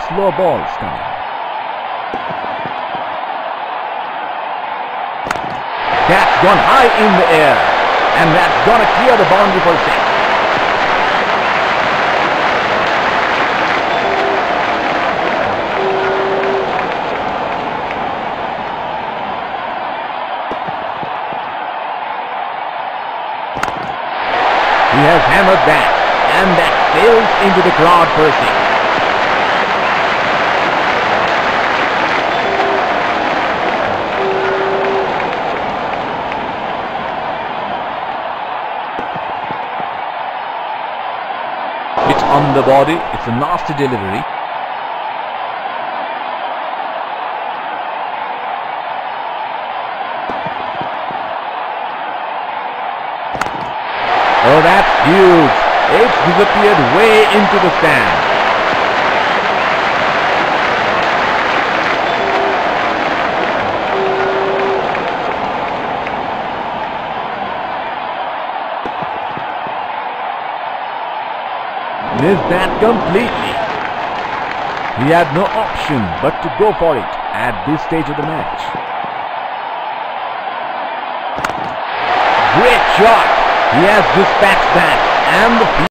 slow balls coming. That's gone high in the air, and that's gonna clear the boundary for six. He has hammered that, and that sails into the crowd for a six. It's on the body, it's a nasty delivery. Oh, that's huge. It's disappeared way into the stand. Missed that completely. He had no option but to go for it at this stage of the match. Great shot. He has dispatched that, and the